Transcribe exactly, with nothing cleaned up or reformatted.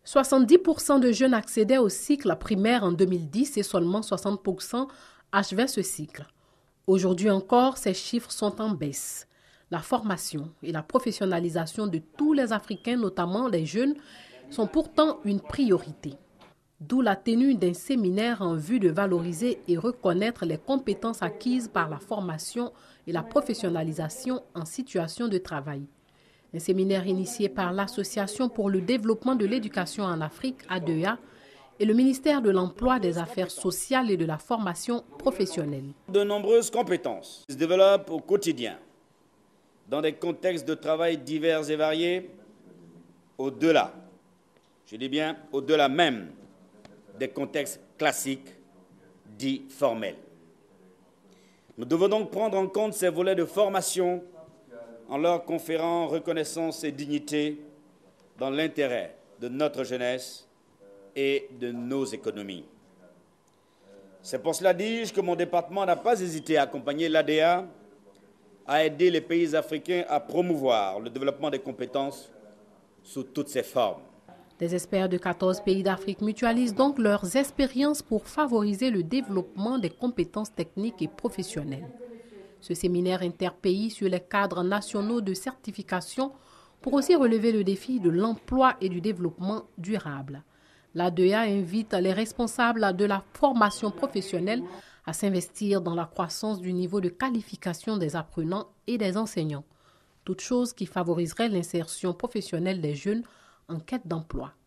soixante-dix pour cent de jeunes accédaient au cycle primaire en deux mille dix et seulement soixante pour cent achevaient ce cycle. Aujourd'hui encore, ces chiffres sont en baisse. La formation et la professionnalisation de tous les Africains, notamment les jeunes, sont pourtant une priorité. D'où la tenue d'un séminaire en vue de valoriser et reconnaître les compétences acquises par la formation et la professionnalisation en situation de travail. Un séminaire initié par l'Association pour le développement de l'éducation en Afrique, A D E A, et le ministère de l'Emploi, des Affaires sociales et de la formation professionnelle. De nombreuses compétences se développent au quotidien, dans des contextes de travail divers et variés, au-delà, je dis bien au-delà même, des contextes classiques, dits formels. Nous devons donc prendre en compte ces volets de formation en leur conférant reconnaissance et dignité dans l'intérêt de notre jeunesse et de nos économies. C'est pour cela, dis-je, que mon département n'a pas hésité à accompagner l'A D E A à aider les pays africains à promouvoir le développement des compétences sous toutes ses formes. Des experts de quatorze pays d'Afrique mutualisent donc leurs expériences pour favoriser le développement des compétences techniques et professionnelles. Ce séminaire interpays sur les cadres nationaux de certification pour aussi relever le défi de l'emploi et du développement durable. L'A D E A invite les responsables de la formation professionnelle à s'investir dans la croissance du niveau de qualification des apprenants et des enseignants, toute chose qui favoriserait l'insertion professionnelle des jeunes en quête d'emploi.